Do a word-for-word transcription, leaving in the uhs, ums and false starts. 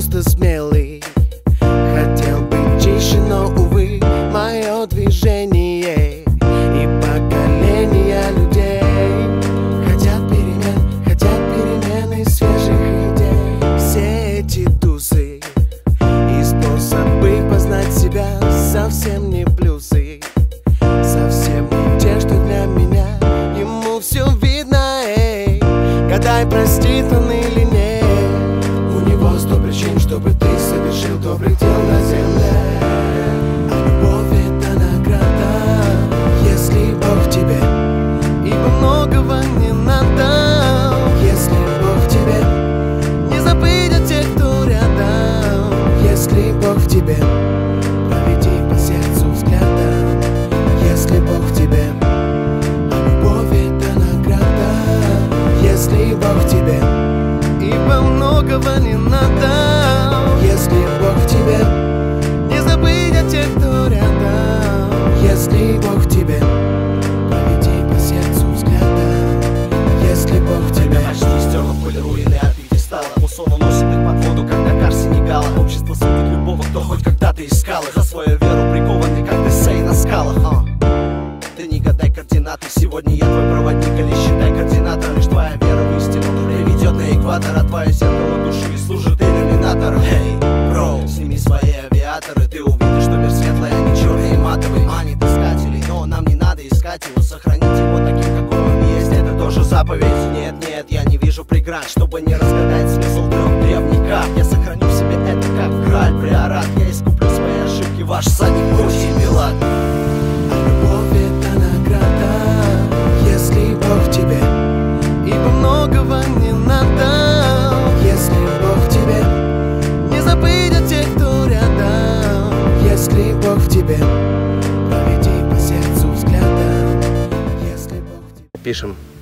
просто смелый. Хотел быть чище, но, увы, мое движение и поколение людей хотят перемен, хотят перемены свежих идей. Все эти тусы и способы познать себя совсем не плюсы, совсем не те, что для меня. Ему все видно, эй, гадай, простит он или нет. У него сто причин, чтобы ты совершил добрых дел на земле. А любовь — это награда, если Бог тебе, ибо многого не надо. Если Бог тебе, не забыть о тех, кто рядом. Если Бог тебе, проведи по сердцу взглядом. Если Бог тебе, а любовь — это награда. Если Бог тебе, ибо многого не надо. Если Бог тебе, не забыть о тех, кто рядом. Если Бог тебе, проведи по сердцу взглядом. Если Бог тебе, почти стерла пыль руины от пьедестала. Мусон уносит их под воду, как Дакар Сенегала. Общество судит любого, кто хоть когда-то искал их. За свою веру прикованный, как Тесей на скалах. а. Ты не гадай координаты, сегодня я твой проводник. Или считай координатор, лишь твоя вера в истину приведет на экватор. А твое зеркало души и служит иллюминатором. Эй, бро, сними свои авиаторы. Ты увидишь, что мир светлый, а не черный и матовый. Манит искателей, но нам не надо искать его. Сохранить его таким, какой он есть, это тоже заповедь. Нет, нет, я не вижу преград, чтобы не разгадать смысл трех древних карт. Я сохраню в себе это как грааль, приорат. Я искуплю свои ошибки, ваш садик Понтий Пилат. а любовь — это награда. Если Бог тебе, ибо многого не надо. Если Бог тебе, не забыть о тех, кто рядом. Если Бог тебе, проведи по сердцу взглядом. Если Бог тебе... Пишем.